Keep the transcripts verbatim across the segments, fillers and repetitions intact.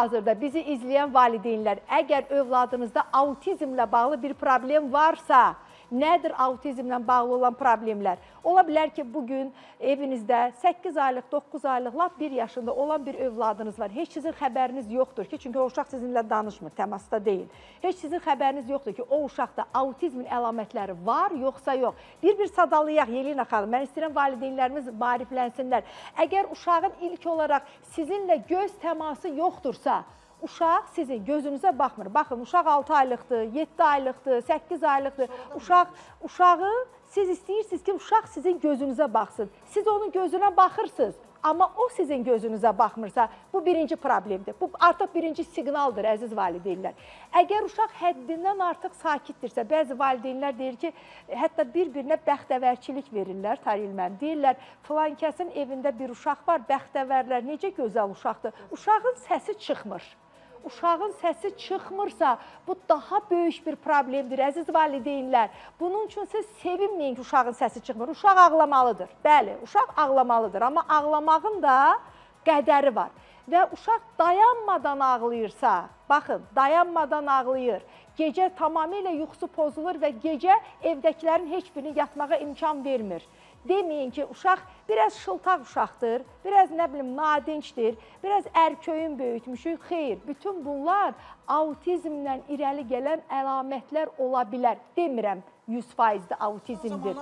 hal-hazırda bizi izləyən valideynlər, əgər övladınızda autizmlə bağlı bir problem varsa, nədir autizmlə bağlı olan problemlər? Ola bilər ki, bugün evinizdə səkkiz aylıq, doqquz aylıq, lap bir yaşında olan bir övladınız var. Heç sizin xəbəriniz yoxdur ki, çünki o uşaq sizinlə danışmır, təmasda deyil. Heç sizin xəbəriniz yoxdur ki, o uşaqda autizmin əlamətləri var, yoxsa yox. Bir-bir sadalayaq, Yelina xanım, mən istəyirəm valideynlərimiz maariflənsinlər. Əgər uşağın ilk olaraq sizinlə göz təması yoxdursa, uşaq sizin gözünüzə baxmır. Baxın, uşaq altı aylıqdır, yeddi aylıqdır, səkkiz aylıqdır. Uşaq, uşağı siz istəyirsiniz ki, uşaq sizin gözünüzə baxsın. Siz onun gözünə baxırsınız, amma o sizin gözünüzə baxmırsa, bu birinci problemdir. Bu artıq birinci siqnaldır, əziz valideynlər. Əgər uşaq həddindən artıq sakitdirsə, bəzi valideynlər deyir ki, hətta bir-birinə bəxtəvərçilik verirlər, Tarilmən. Deyirlər, filan kəsin evində bir uşaq var, bəxtəvərlər, necə gözəl uşaqdır. Uşağın səsi çıxmır. Uşağın səsi çıxmırsa, bu daha böyük bir problemdir, əziz valideynlər. Bunun üçün siz sevinməyin ki, uşağın səsi çıxmır. Uşaq ağlamalıdır. Bəli, uşaq ağlamalıdır, amma ağlamağın da qədəri var. Və uşaq dayanmadan ağlayırsa, baxın, dayanmadan ağlayır. Gecə tamamilə yuxusu pozulur və gecə evdəkilərin heç birini yatmağa imkan vermir. Deməyin ki, uşaq biraz şıltaq uşaqdır, biraz nə bilim nadinçdir, biraz ərköyün böyütmüşük. Xeyr, bütün bunlar autizmlə irəli gələn əlamətlər ola bilər. Demirəm, yüz faizdə autizmdir.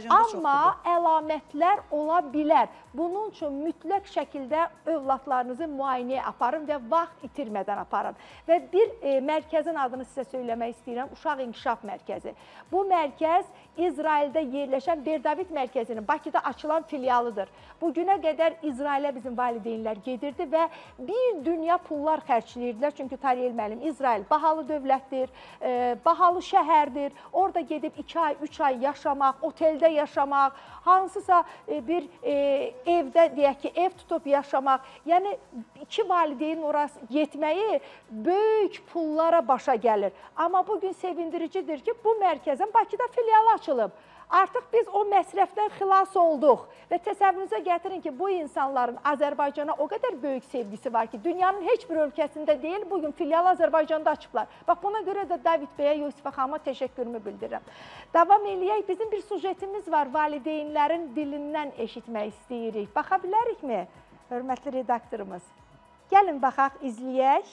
Amma əlamətlər ola bilər. Bunun üçün mütləq şəkildə övladlarınızı müayinəyə aparın və vaxt itirmədən aparın. Və bir e, mərkəzin adını sizə söyləmək istəyirəm, Uşaq İnkişaf Mərkəzi. Bu mərkəz İsraildə yerləşən Berdavid Mərkəzinin Bakıda açılan filialıdır. Bugünə qədər İsrailə bizim valideynlər gedirdi və bir dünya pullar xərcləyirdilər. Çünki Tariyel müəllim, İsrail bahalı dövlətdir, e, bahalı şəhərdir. Orada gedib iki ay, üç ay yaşamaq, oteldə yaşamaq, hansısa e, bir e, evdə, deyək ki, ev tutub yaşamaq. Yəni, iki valideyn orası getməyi böyük pullara başa gəlir. Amma bugün sevindiricidir ki, bu mərkəzin Bakıda filialı açılıb. Artıq biz o məsrəfdən xilas olduq və təsəvvürünüzə gətirin ki, bu insanların Azərbaycana o qədər böyük sevgisi var ki, dünyanın heç bir ölkəsində deyil, bugün filialı Azərbaycanda açıblar. Bax, buna görə də David bəyə, Yusifə xanıma təşəkkürümü bildirirəm. Davam eləyək, bizim bir sujetimiz var, valideynlərin dilindən eşitmək istəyirik. Baxa bilərikmi, hörmətli redaktorumuz? Gəlin, baxaq, izləyək.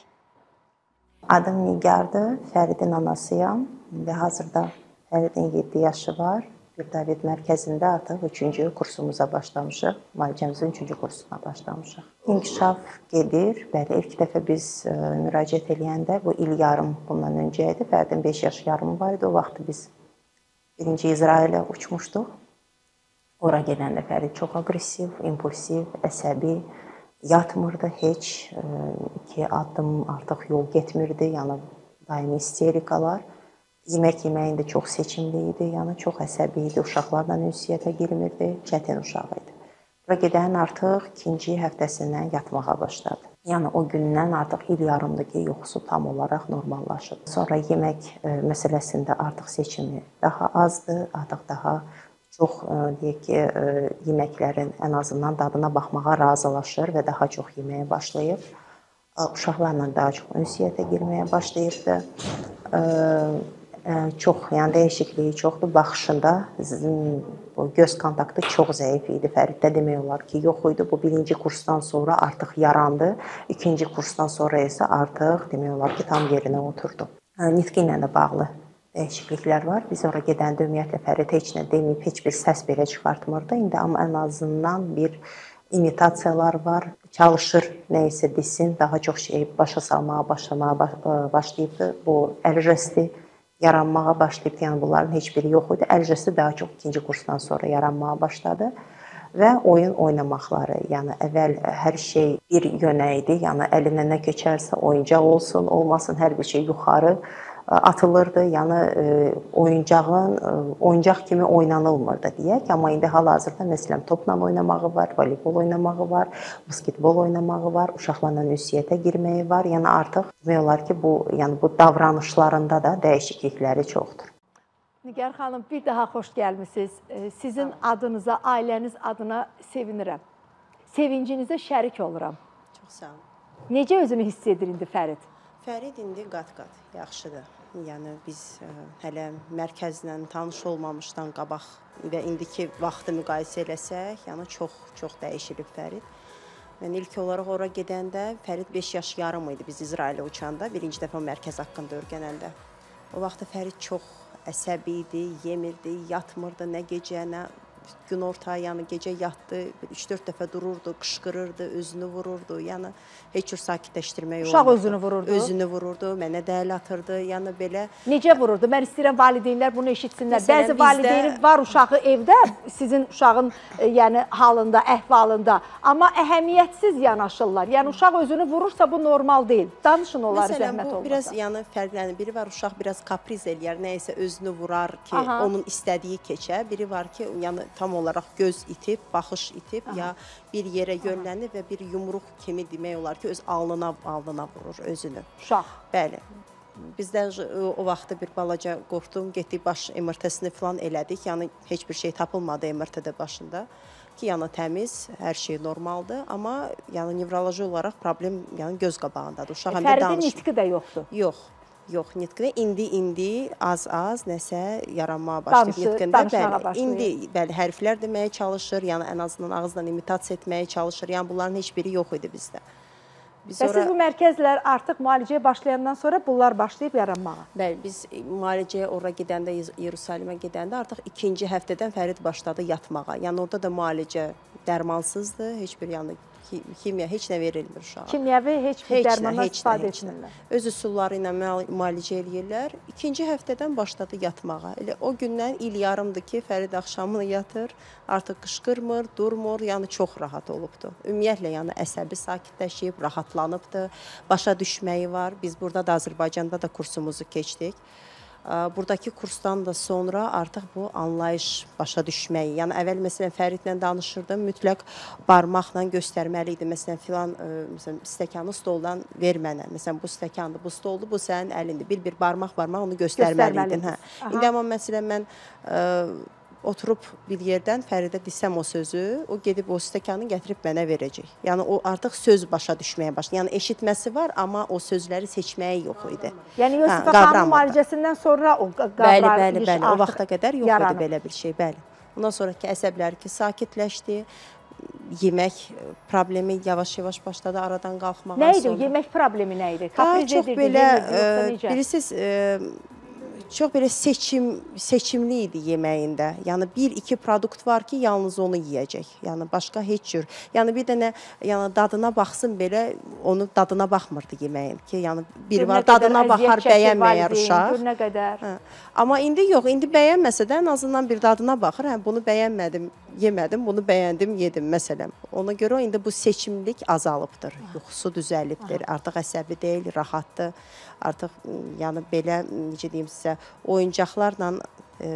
Adım Nigardır, Fəridin anasıyam və hazırda Fəridin yeddi yaşı var. Berdavid mərkəzində artıq üçüncü kursumuza başlamışıq. Müalicəmizin üçüncü kursuna başlamışıq. İnkişaf gedir. Bəli, ilk dəfə biz ə, müraciət eləyəndə bu il yarım bundan öncə idi. Fəridin beş yaş yarımı var idi. O vaxt biz birinci İsrailə uçmuşduq. Ora gələndə Fərid çox aqressiv, impulsiv, əsəbi, yatmırdı heç. Ə, iki addım artıq yol getmirdi. Yəni daimi isterikalar. Yemək yeməyində çox seçimli idi, yəni çox əsəbi idi, uşaqlarla ünsiyyətə girmirdi, çətin uşaq idi. Bura gedənin artıq ikinci həftəsindən yatmağa başladı. Yəni o gündən artıq il yarımdır ki, yuxusu tam olaraq normallaşıb. Sonra yemək e, məsələsində artıq seçimi daha azdır, artıq daha çox e, deyək ki, e, yeməklərin ən azından dadına baxmağa razılaşır və daha çox yeməyə başlayıb. E, uşaqlarla daha çox ünsiyyətə girməyə başlayırdı. E, Çox, yəni dəyişikliyi çoxdur. Baxışında bu göz kontaktı çox zəif idi. Fəriddə demək olar ki, yox idi. Bu birinci kursdan sonra artıq yarandı. İkinci kursdan sonra isə artıq demək olar ki, tam yerinə oturdu. Nitqi ilə də bağlı dəyişikliklər var. Biz ora gedəndə ümumiyyətlə Fərid heç nə deməyib, heç bir səs belə çıxartmırdı. İndi amma ən azından bir imitasiyalar var. Çalışır, nə isə desin, daha çox şey başa salmağa, başlamağa başlayıbdı. Bu əl jesti yaranmağa başlayıb, yəni bunların heç biri yox idi. Əl jesti daha çox ikinci kursdan sonra yaranmağa başladı və oyun oynamaqları, yəni əvvəl hər şey bir yönə idi, yəni əlinə nə keçərsə oyuncaq olsun, olmasın, hər bir şey yuxarı atılırdı, yəni oyuncağın oyuncaq kimi oynanılmırdı deyək, amma indi hal-hazırda məsələn topla oynamağı var, voleybol oynamağı var, basketbol oynamağı var, uşaqlarla ünsiyyətə girməyi var, yəni artıq demək olar ki, bu yəni bu davranışlarında da dəyişiklikləri çoxdur. Nigar xanım, bir daha xoş gəlmisiniz. Sizin adınıza, ailəniz adına sevinirəm. Sevincinizə şərik oluram. Çox sağ olun. Necə özünü hiss edir indi Fərid? Fərid indi qat-qat yaxşıdır. Yəni biz ə, hələ mərkəzlə tanış olmamışdan qabaq və indiki vaxtı müqayisə eləsək, yəni çox çox dəyişilib Fərid. Mən ilk olaraq ora gedəndə Fərid beş yaş yarım idi biz İsrailə uçanda, birinci dəfə mərkəz haqqında öyrənəndə. O vaxtda Fərid çox əsəbi idi, yemirdi, yatmırdı, nə gecə, nə günorta, yəni gecə yatdı, üç dörd dəfə dururdu, qışqırırdı, özünü vururdu. Yəni heç cür sakitləşdirmək olmurdu. Uşaq özünü vururdu. Özünü vururdu, mənə dəl atırdı. Yəni belə Necə vururdu? Mən istəyirəm valideynlər bunu eşitsinlər. Məsələn, Bəzi valideynin bizdə- var uşağı evdə, sizin uşağın e, yəni halında, əhvalında, amma əhəmiyyətsiz yanaşırlar. Yəni uşaq özünü vurursa bu normal deyil. Danışın onları Məsələn, zəhmət bu olmasa. biraz yəni fərqlənir. Biri var uşaq biraz kapriz eləyər, nə isə özünü vurar ki, Aha. onun istədiyi keçə. Biri var ki, yəni tam olaraq göz itib, baxış itib, Aha. ya bir yerə yönlənir və bir yumruq kimi demək olar ki, öz alnına alnına vurur özünü. Uşaq. Bəli. Bizdən o vaxtda bir balaca qorxdum, getdik baş M R T-sini falan elədik. Yəni heç bir şey tapılmadı M R T-də başında. Ki, yəni təmiz, hər şey normaldır, amma yəni nevroloji olaraq problem yəni göz qabağındadır. Uşaq həm də Fəridin danışmır. nitqi də yoxdur. Yox. Yox, nitqində indi-indi az-az nəsə yaranmağa başlayıb Danışı, nitqində. danışmağa Bəli, başlayır. indi bəli, hərflər deməyə çalışır, yəni ən azından ağızdan imitasiya etməyə çalışır. Yəni bunların heç biri yox idi bizdə. Biz Və siz bu mərkəzlər artıq müalicəyə başlayandan sonra bunlar başlayıb yaranmağa. Bəli, biz müalicəyə ora gedəndə, Yeruşalimə gedəndə artıq ikinci həftədən Fərid başladı yatmağa. Yəni orada da müalicə dərmansızdır, heç bir yəni kimya heç nə verilmir uşağa. Kimyəvi heç bir Heç nə, dərmandan heç nə, istifadə heç nə. etmirlər. Öz üsulları ilə müal- müalicə eləyirlər. İkinci həftədən başladı yatmağa. Elə o gündən il yarımdır ki, Fərid axşamını yatır, artıq qışqırmır, durmur, yəni çox rahat olubdu. Ümumiyyətlə, yəni əsəbi sakitləşib, rahatlanıbdı, başa düşməyi var. Biz burada da Azərbaycanda da kursumuzu keçdik. Buradakı kursdan da sonra artıq bu anlayış, başa düşməyi, yəni əvvəl məsələn Fəridlə danışırdım, mütləq barmaqla göstərməli idi. Məsələn filan məsələn stəkanı stoldan ver mənə. Məsələn bu stəkandır, bu stoldur, bu sənin əlindir. Bir-bir barmaq-barmaq onu göstərməli idin, hə. İndi amma məsələn mən ə, oturub bir yerdən Fəridə desəm o sözü, o gedib o stəkanı gətirib mənə verəcək. Yəni o artıq söz başa düşməyə başlayır. Yəni eşitməsi var, amma o sözləri seçməyi yox idi. Yəni Yusif xanımın müalicəsindən sonra o qavrar Bəli, bəli, bəli. O vaxta qədər yox yaranır. idi belə bir şey, bəli. Ondan sonraki əsəbləri ki, sakitləşdi. Yemək problemi yavaş-yavaş başladı aradan qalxmağa. Nə idi? Sonra... Yemək problemi nə idi? Daha Kapriz çox edirdi, belə, yemirdi, yoxsa e, necə? bilirsiniz, e, çox belə seçim seçimli idi yeməyində. Yəni bir iki produkt var ki, yalnız onu yeyəcək. Yəni başqa heç cür. Yəni bir dənə yəni dadına baxsın belə, onu dadına baxmırdı yeməyin ki, yəni bir Gör var nə qədər dadına əziyyət baxar, çəkir bəyənməyər valideyn, uşaq. gör nə qədər. Hə. Amma indi yox, indi bəyənməsə də ən azından bir dadına baxır. Hə, bunu bəyənmədim, yemədim, bunu bəyəndim, yedim məsələn. Ona görə indi bu seçimlik azalıbdır. Yuxusu düzəlibdir. Artıq əsəbi deyil, rahatdır. Artıq yəni belə necə deyim sizə, oyuncaqlarla e,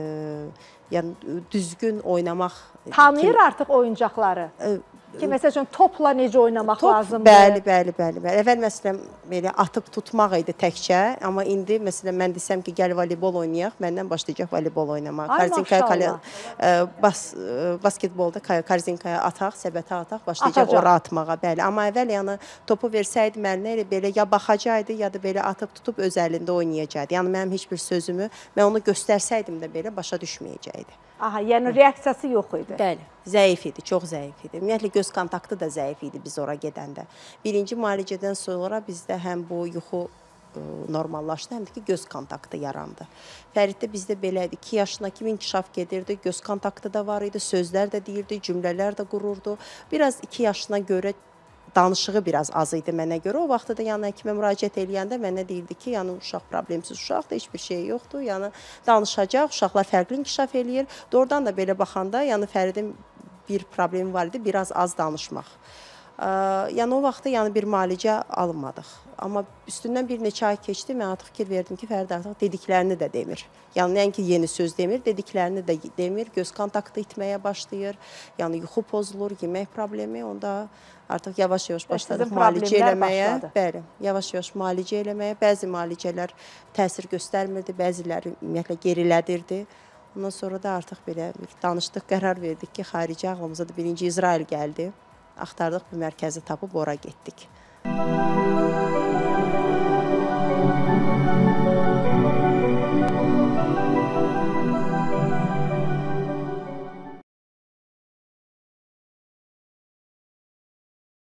yəni düzgün oynamaq Tanıyır artıq oyuncaqları. E, Ki məsəl üçün topla necə oynamaq Top, lazımdır? bəli, bəli, bəli, bəli. Əvvəl məsələn belə atıb tutmaq idi təkcə, amma indi məsələn mən desəm ki, gəl voleybol oynayaq, məndən başlayacaq voleybol oynamağa. Korzinkaya bas basketbolda korzinkaya ataq, səbətə ataq, başlayacaq Atacaq. ora atmağa, bəli. Amma əvvəl yəni topu versəydi mənə elə belə ya baxacaqdı, ya da belə atıb tutub öz əlində oynayacaqdı. Yəni mənim heç bir sözümü mən onu göstərsəydim də belə başa düşməyəcəkdi. Aha, yəni reaksiyası yox idi. Bəli, zəif idi, çox zəif idi. Ümumiyyətlə göz kontaktı da zəif idi biz ora gedəndə. Birinci müalicədən sonra bizdə həm bu yuxu ə, normallaşdı, həm də ki göz kontaktı yarandı. Fəriddə bizdə belə idi, iki yaşına kimi inkişaf gedirdi, göz kontaktı da var idi, sözlər də deyirdi, cümlələr də qururdu. Biraz iki yaşına görə danışığı biraz az idi mənə görə. O vaxtda da yəni həkimə müraciət eləyəndə mənə deyildi ki, yəni uşaq problemsiz uşaqdır, heç bir şey yoxdur. Yəni danışacaq, uşaqlar fərqli inkişaf eləyir. Doğrudan da belə baxanda, yəni Fəridin bir problemi var idi, biraz az danışmaq. Ə, yəni o vaxtda yəni bir müalicə almadıq. Amma üstündən bir neçə ay keçdi, mən artıq fikir verdim ki, Fərid artıq dediklərini də demir. Yəni nəinki yeni söz demir, dediklərini də demir, göz kontaktı itməyə başlayır. Yəni yuxu pozulur, yemək problemi, onda artıq yavaş-yavaş başladıq müalicə eləməyə. Bəli, yavaş-yavaş müalicə eləməyə. Bəzi müalicələr təsir göstərmirdi, bəziləri ümumiyyətlə gerilədirdi. Ondan sonra da artıq belə danışdıq, qərar verdik ki, xarici ağlımıza da birinci İsrail gəldi. Axtardıq bu mərkəzi tapıb ora getdik. Müzik